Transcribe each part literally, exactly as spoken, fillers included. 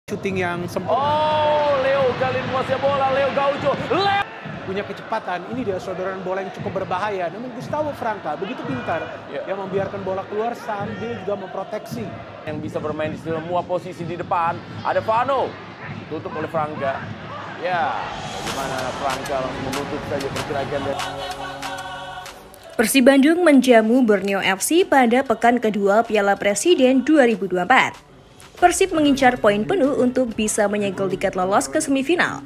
Shooting yang sempurna. Oh, Leo kali ini menguasai bola. Leo Gaucho. Leo Punya kecepatan. Ini dia sodoran bola yang cukup berbahaya. Namun Gustavo Franca begitu pintar. Yeah. Yang membiarkan bola keluar sambil juga memproteksi. Yang bisa bermain di semua posisi di depan. Ada Vano. Tutup oleh Franca. Ya, bagaimana Franca langsung menutup saja pergerakan. Persib Bandung menjamu Borneo F C pada pekan kedua Piala Presiden dua ribu dua puluh empat. Persib mengincar poin penuh untuk bisa menyegel tiket lolos ke semifinal.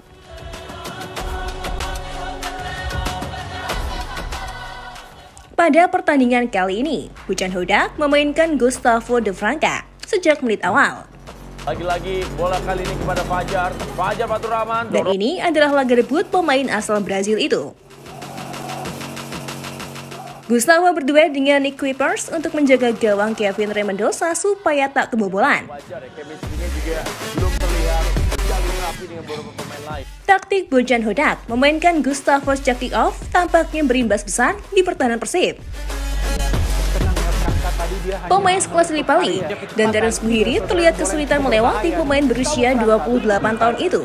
Pada pertandingan kali ini, Hujan Hodak memainkan Gustavo de Franca sejak menit awal. Lagi-lagi bola kali ini kepada Fajar. Fajar Faturrahman. Dan ini adalah laga debut pemain asal Brazil itu. Gustavo berduet dengan Nick Kuipers untuk menjaga gawang Kevin Remendoza supaya tak kebobolan. Taktik Bojan Hodak memainkan Gustavo sejak kick off tampaknya berimbas besar di pertahanan Persib. Pemain sekelas Lili Pali dan Terence Buhiri terlihat kesulitan melewati pemain berusia dua puluh delapan tahun itu.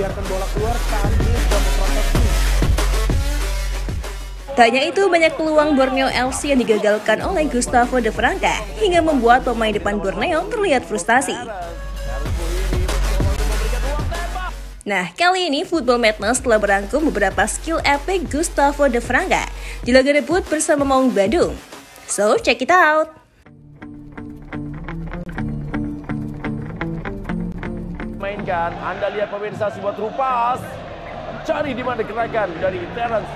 Tak hanya itu, banyak peluang Borneo F C yang digagalkan oleh Gustavo de Franca hingga membuat pemain depan Borneo terlihat frustasi. Nah, kali ini Football Madness telah berangkum beberapa skill epic Gustavo de Franca di laga debut bersama Maung Bandung. So, check it out! Mainkan, Anda lihat pemirsa sebuah trupas. Cari di mana gerakan dari Terence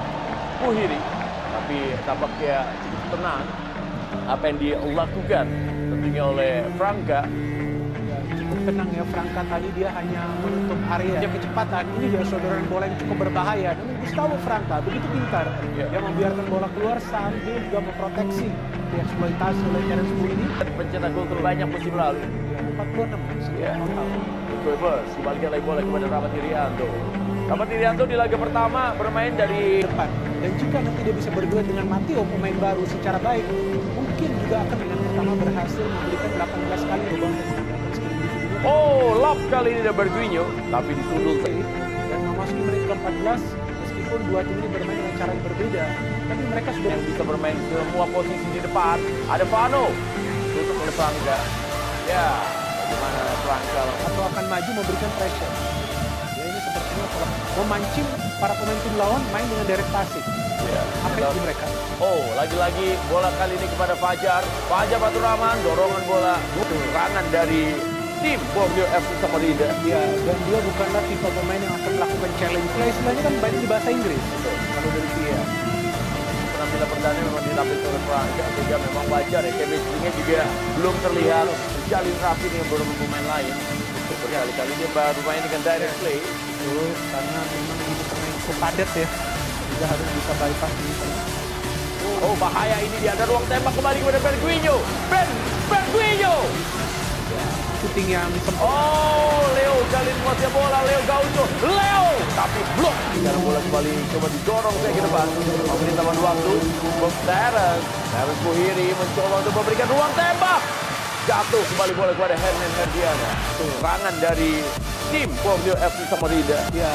Buhiri, tapi tampaknya cukup tenang apa yang dilakukan tentunya oleh Franca. Ya, cukup tenang ya Franca, tadi dia hanya menutup area. Dia kecepatan, ini dia sodoran bola yang cukup berbahaya. Namun Gustavo Franca begitu pintar, yeah. Yang membiarkan bola keluar sambil juga memproteksi. Dieksploitasi oleh Terence Buhiri. Pencetak gol terbanyak musim lalu. Ya, empat puluh enam ya. Total. Kuipers kembalikan lagi bola kepada Rahmat Irianto. Rahmat Irianto di laga pertama bermain dari depan. Dan jika nanti dia bisa berdua dengan Matteo, pemain baru secara baik, mungkin juga akan dengan pertama berhasil memberikan delapan belas kali lubang tendangan skill individu. Oh, lap kali ini ada Berguinho, tapi disundul. Dan memasuki menit ke empat belas, meskipun dua tim ini bermain dengan cara yang berbeda, tapi mereka sudah yang bisa bermain semua posisi di depan. Ada Vano, tutup oleh Franca. Ya, bagaimana Franca atau akan maju memberikan pressure. Ya, ini sepertinya kalau memancing para pemain tim lawan main dengan direct passing. Ya, apa yang mereka? Oh, lagi-lagi bola kali ini kepada Fajar. Fajar Faturrahman, dorongan bola, serangan dari tim Borneo F C Samarinda. Ya, dan dia bukanlah tipe pemain yang akan melakukan challenge play. Istilahnya kan banyak di bahasa Inggris. Betul. Kalau dari dia. Penampilan pertandingan memang dilapis oleh Franca, sehingga memang wajar ya. Chemistry-nya juga belum terlihat jalin rapi dengan beberapa pemain lain. Berkali-kali dia baru main dengan direct play. Betul, karena memang ini pemain cukup padat ya. Juga harus bisa bypass gitu. Oh, bahaya ini dia. Ada ruang tembak kembali kepada Berguinho. Ben, Berguinho. Ya, shooting yang sempurna. Oh, Leo kali ini menguasai bola. Leo Gaucho. Leo. Tapi blok. Sekarang bola kembali coba didorong saya ke depan. Memberi tambahan waktu. Untuk Terence. Terence Buhiri mencoba untuk memberikan ruang tembak. Jatuh kembali bola kepada Hernan Herdiana. Serangan dari tim Borneo F C Samarinda. Ya.